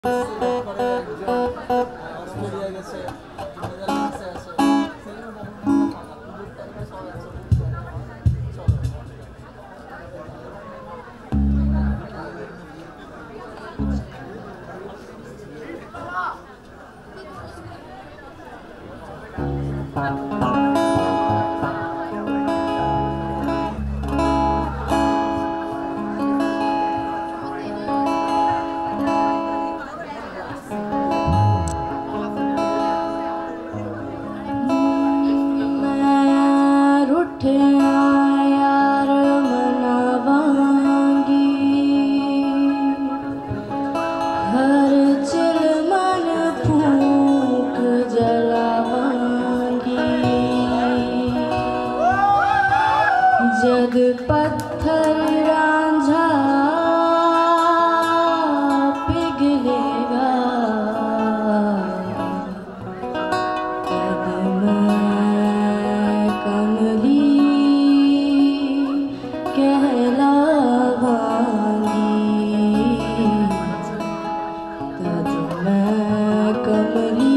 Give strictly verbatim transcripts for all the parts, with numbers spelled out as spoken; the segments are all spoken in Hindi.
जग पत्थर रांझा पिघलेगा, तब मैं कमली कहलावांगी, तब मैं कमली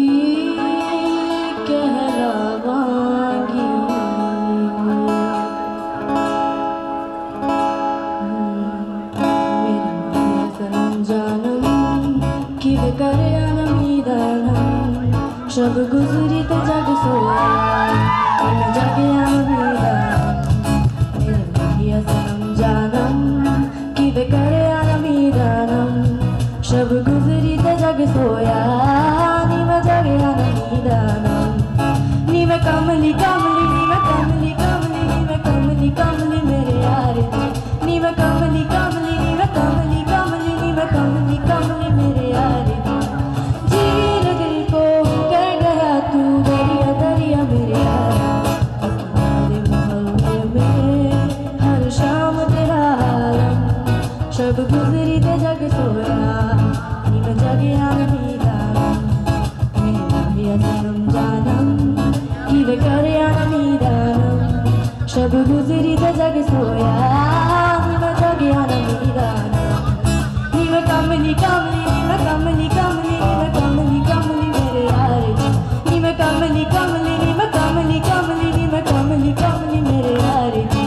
कहलावांगी। शब गुजरी तो जग सोया, मैं जागे आमीदानम, मेरे माहिया सनम जानम कि वे करे आमीदानम। शब गुजरी तो जग सोया, नी मैं जागे आमीदानम, नी मैं कमली कमली, नी मैं कमली कमली, नी मैं कमली कमली मेरे यार दी, नी मैं कमली कमली, नी मैं कमली कमली, नी मैं कमली कमली मेरे यार दी। जीर दिल को तू दरिया दरिया मेरे यार, तुम्हारे मोहल्ले में हर शाम तेरा आलम। शब गुजरी ते जग सोया, नी मैं जागे आमीदानम, मेरे माहिया सनम जानम कि वे करे आमीदानम। शब गुजरी ते जग सोया, नी मैं जागे आमीदानम, नी मैं कमली कमली, नी मैं कमली कमली, नी मैं कमली कमली मेरे यार दी, नी मैं कमली कमली, नी मैं कमली कमली, नी मैं कमली कमली मेरे यार दी।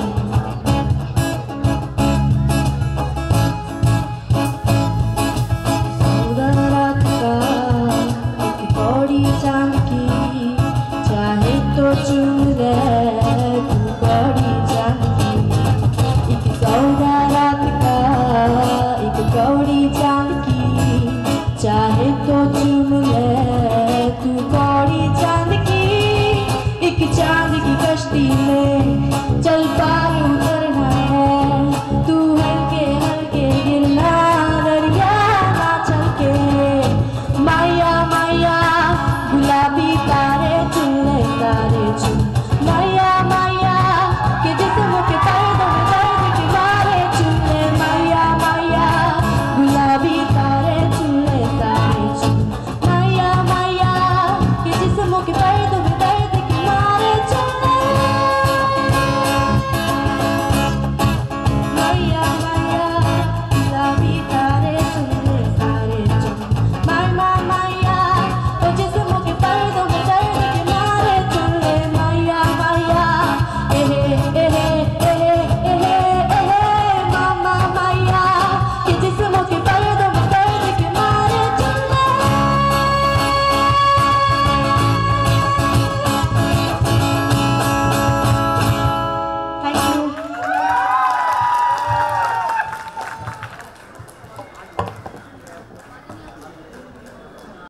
सौदा रात का एक कौड़ी चांद की, चाहे तो चुन ले तू कौड़ी चांद की। एक सौदा रात का एक कौड़ी चांद की, चाहे तो